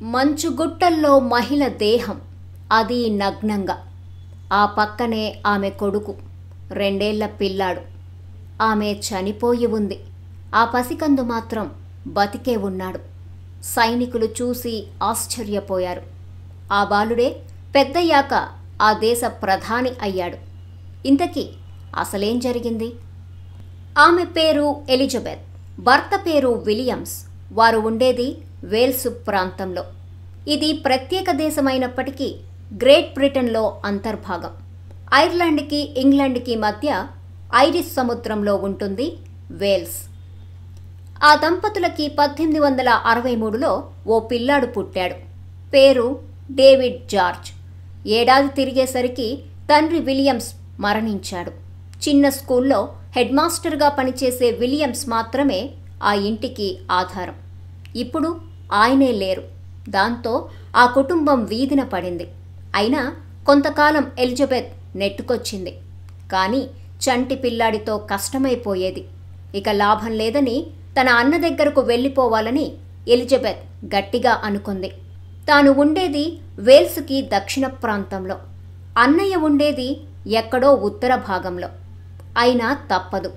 మంచుగుట్టల్లో మహిళ దేహం, అది నగ్నంగా. ఆ పక్కనే ఆమె కొడుకు, 2 ఏళ్ల పిల్లాడు. ఆమె చనిపోయి ఉంది. ఆ పసికందు మాత్రం బతికే ఉన్నాడు. సైనికులు చూసి ఆశ్చర్యపోయారు. ఆ బాలుడే పెద్దయ్యాక ఆ దేశ ప్రధాని అయ్యాడు. ఇంతకీ అసలేం జరిగింది? ఆమె పేరు ఎలిజబెత్, భర్త పేరు విలియమ్స్. వారు ఉండేది వేల్స్ ప్రాంతంలో. ఇది ప్రత్యేక దేశమైనప్పటికీ గ్రేట్ బ్రిటన్లో అంతర్భాగం. ఐర్లాండ్కి ఇంగ్లాండ్కి మధ్య ఐరిష్ సముద్రంలో ఉంటుంది వేల్స్. ఆ దంపతులకి 1863లో ఓ పిల్లాడు పుట్టాడు. పేరు డేవిడ్ జార్జ్. ఏడాది తిరిగేసరికి తండ్రి విలియమ్స్ మరణించాడు. చిన్న స్కూల్లో హెడ్ మాస్టర్గా పనిచేసే విలియమ్స్ మాత్రమే ఆ ఇంటికి ఆధారం. ఇప్పుడు ఆయనే లేరు. దాంతో ఆ కుటుంబం వీధిన పడింది. అయినా కొంతకాలం ఎలిజబెత్ నెట్టుకొచ్చింది. కానీ చంటి పిల్లాడితో కష్టమైపోయేది. ఇక లాభం లేదని తన అన్న దగ్గరకు వెళ్ళిపోవాలని ఎలిజబెత్ గట్టిగా అనుకుంది. తాను ఉండేది వేల్స్కి దక్షిణ ప్రాంతంలో, అన్నయ్య ఉండేది ఎక్కడో ఉత్తర భాగంలో. అయినా తప్పదు.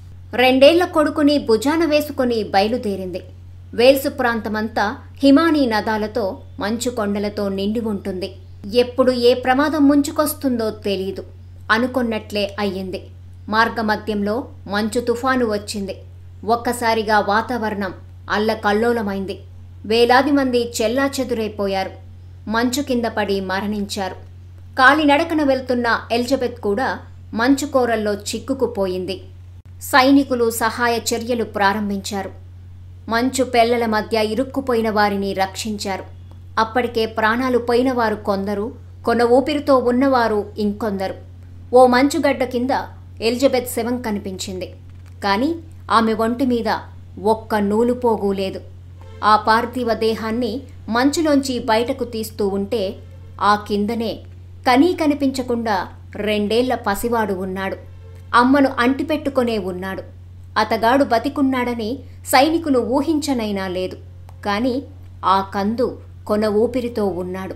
2 ఏళ్ల కొడుకుని భుజాన వేసుకుని బయలుదేరింది. వేల్స్ ప్రాంతమంతా హిమానీ నదాలతో, మంచు కొండలతో నిండి ఉంటుంది. ఎప్పుడు ఏ ప్రమాదం ముంచుకొస్తుందో తెలీదు. అనుకున్నట్లే అయ్యింది. మార్గమధ్యంలో మంచు తుఫాను వచ్చింది. ఒక్కసారిగా వాతావరణం అల్లకల్లోలమైంది. వేలాది మంది చెల్లాచెదురైపోయారు. మంచు కింద పడి మరణించారు. కాలినడకన వెళ్తున్న ఎలిజబెత్ కూడా మంచు కోరల్లో చిక్కుకుపోయింది. సైనికులు సహాయ చర్యలు ప్రారంభించారు. మంచు పెళ్లల మధ్య ఇరుక్కుపోయిన వారిని రక్షించారు. అప్పటికే ప్రాణాలు పోయినవారు కొందరు, కొన ఊపిరితో ఉన్నవారు ఇంకొందరు. ఓ మంచుగడ్డ కింద ఎలిజబెత్ శవం కనిపించింది. కానీ ఆమె ఒంటి మీద ఒక్క నూలుపోగు లేదు. ఆ పార్థివ దేహాన్ని మంచులోంచి బయటకు తీస్తూ ఉంటే ఆ కిందనే కనీ కనిపించకుండా 2 ఏళ్ల పసివాడు ఉన్నాడు. అమ్మను అంటిపెట్టుకునే ఉన్నాడు. అతగాడు బతికున్నాడని సైనికులు ఊహించనైనా లేదు. కానీ ఆ కందు కొన ఊపిరితో ఉన్నాడు.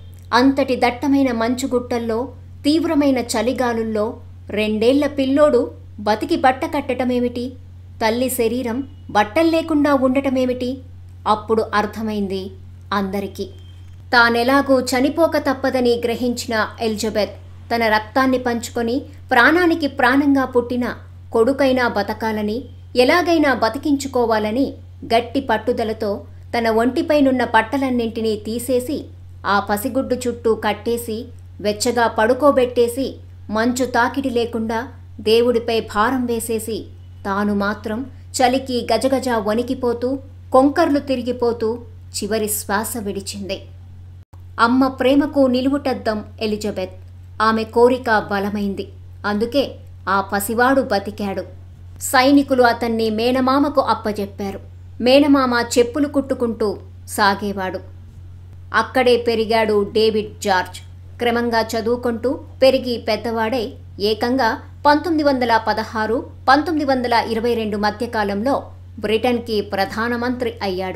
అంతటి దట్టమైన మంచుగుట్టల్లో, తీవ్రమైన చలిగాలుల్లో 2 ఏళ్ల పిల్లోడు బతికి బట్ట కట్టటమేమిటి? తల్లి శరీరం బట్టల్లేకుండా ఉండటమేమిటి? అప్పుడు అర్థమైంది అందరికీ. తానెలాగూ చనిపోక తప్పదని గ్రహించిన ఎలిజబెత్ తన రక్తాన్ని పంచుకొని ప్రాణానికి ప్రాణంగా పుట్టిన కొడుకైనా బతకాలని, ఎలాగైనా బతికించుకోవాలని గట్టి పట్టుదలతో తన ఒంటిపైనున్న బట్టలన్నింటినీ తీసేసి ఆ పసిగుడ్డు చుట్టూ కట్టేసి వెచ్చగా పడుకోబెట్టేసి మంచు తాకిడి లేకుండా దేవుడిపై భారం వేసేసి తాను మాత్రం చలికి గజగజ వణికిపోతూ, కొంకర్లు తిరిగిపోతూ చివరి శ్వాస విడిచింది. అమ్మ ప్రేమకు నిలువుటద్దం ఎలిజబెత్. ఆమె కోరిక బలమైంది. అందుకే ఆ పసివాడు బతికాడు. సైనికులు అతన్ని మేనమామకు అప్పజెప్పారు. మేనమామ చెప్పులు కుట్టుకుంటూ సాగేవాడు. అక్కడే పెరిగాడు డేవిడ్ జార్జ్. క్రమంగా చదువుకుంటూ పెరిగి పెద్దవాడై ఏకంగా 1916, 1922 మధ్యకాలంలో బ్రిటన్కి ప్రధానమంత్రి అయ్యాడు.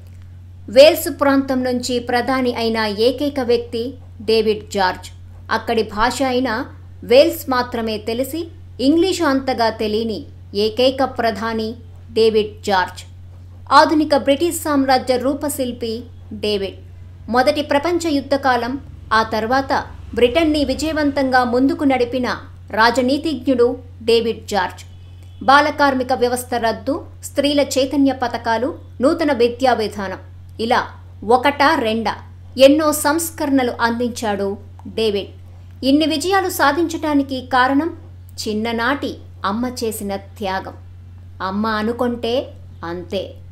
వేల్స్ ప్రాంతం నుంచి ప్రధాని అయిన ఏకైక వ్యక్తి డేవిడ్ జార్జ్. అక్కడి భాష అయిన వేల్స్ మాత్రమే తెలిసి ఇంగ్లీషు అంతగా తెలియని ఏకైక ప్రధాని డేవిడ్ జార్జ్. ఆధునిక బ్రిటిష్ సామ్రాజ్య రూపశిల్పి డేవిడ్. మొదటి ప్రపంచ యుద్ధకాలం, ఆ తర్వాత బ్రిటన్ని విజయవంతంగా ముందుకు నడిపిన రాజనీతిజ్ఞుడు డేవిడ్ జార్జ్. బాలకార్మిక వ్యవస్థ రద్దు, స్త్రీల చైతన్య పథకాలు, నూతన విద్యా విధానం, ఇలా ఒకటా రెండా ఎన్నో సంస్కరణలు అందించాడు డేవిడ్. ఇన్ని విజయాలు సాధించటానికి కారణం చిన్ననాటి అమ్మ చేసిన త్యాగం. అమ్మ అనుకుంటే అంతే.